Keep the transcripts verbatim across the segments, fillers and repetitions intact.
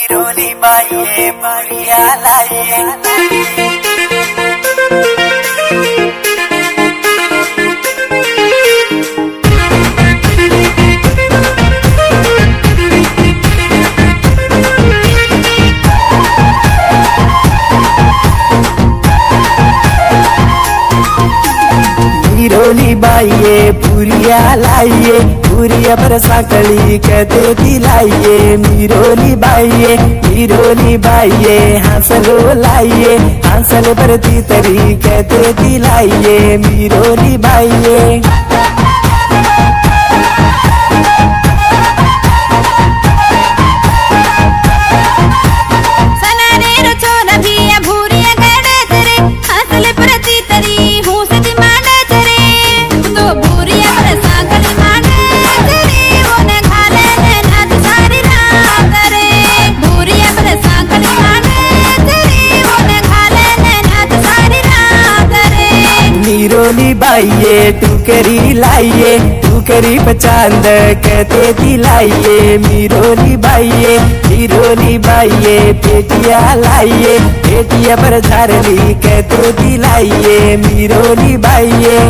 मीरोली बाइये बढ़िया लाइये मीरोली बाइये पुरिया लाइये पुरिया पर साकली कहते दिलाइये मीरोली बाइये मीरोली बाइये हांसलो लाइये हांसल पर तीतरी कहते दिलाइये मीरोली बाइये मीरोली बाइये टुकरी लाइये टुकरी पचांद कहते दिलाइये मीरोली बाइये मीरोली बाइये पेटिया लाइये पेटिया पर झारली कहते दिलाइये मीरोली बाइये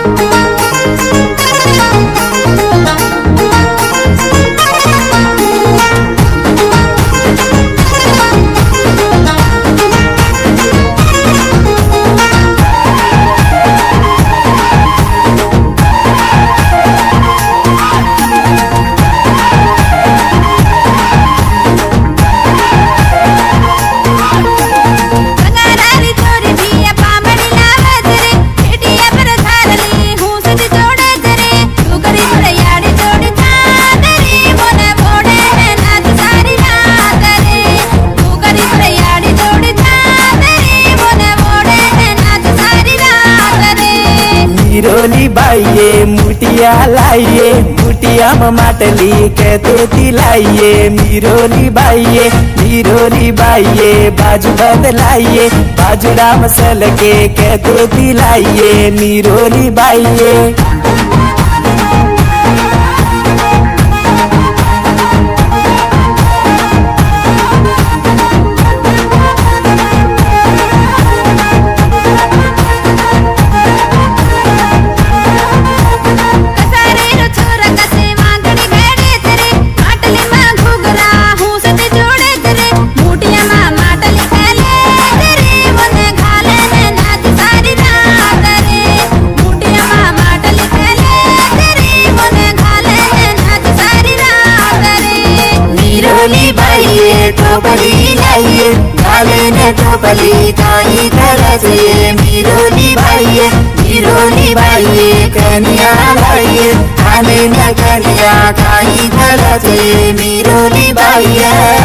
मीरोली बाइये मुटिया लाइये मुटिया में माटली कहते दिलाइये मीरोली बाइये मीरोली बाइये बाजू बदलाइये बाजू राम सल के कहते दिलाइये मीरोली बाइये मीरोली बाइये टोपली लाइये काले ने टोपली काई तरसे मीरोली बाइये मीरोली बाइये कन्या लाइये काले ने कन्या काई तरसे मीरोली बाइये।